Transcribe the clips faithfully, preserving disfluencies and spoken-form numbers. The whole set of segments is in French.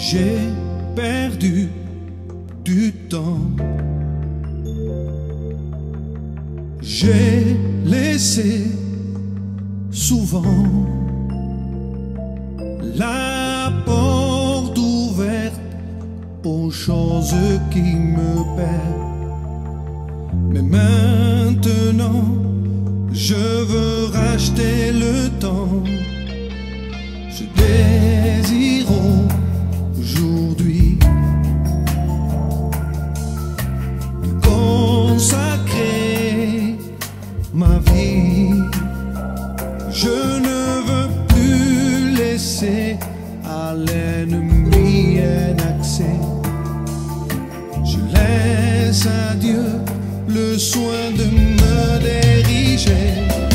J'ai perdu du temps. J'ai laissé souvent la porte ouverte aux choses qui me perdent. Mais maintenant, je veux racheter le temps. Je désire aujourd'hui consacrer ma vie. Je ne veux plus laisser à l'ennemi un accès. Je laisse à Dieu le soin de me diriger.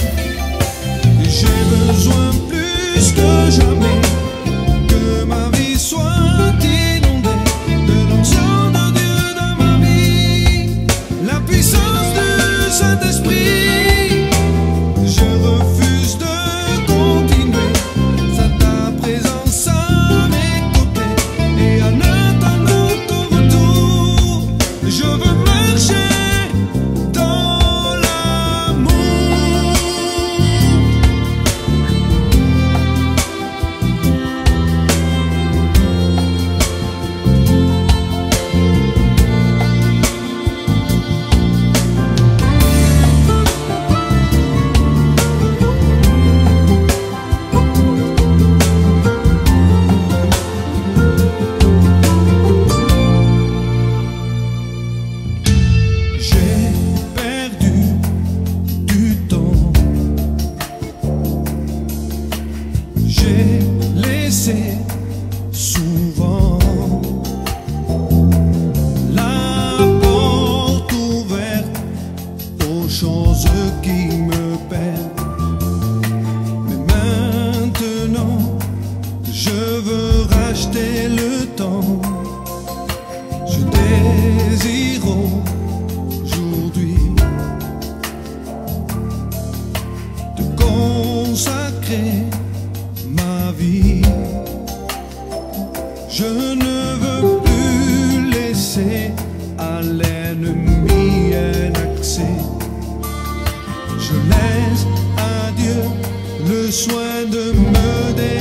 J'ai besoin plus que jamais que ma vie soit inondée de l'onction de Dieu dans ma vie, la puissance du Saint-Esprit. Je refuse de continuer sans ta présence à mes côtés, et en attendant ton retour, je veux marcher dans l'amour. J'ai laissé souvent la porte ouverte aux choses qui me perdent. Mais maintenant, je veux racheter le temps. Je désire aujourd'hui te consacrer ma vie. Je ne veux plus laisser à l'ennemi un accès. Je laisse à Dieu le soin de me défendre.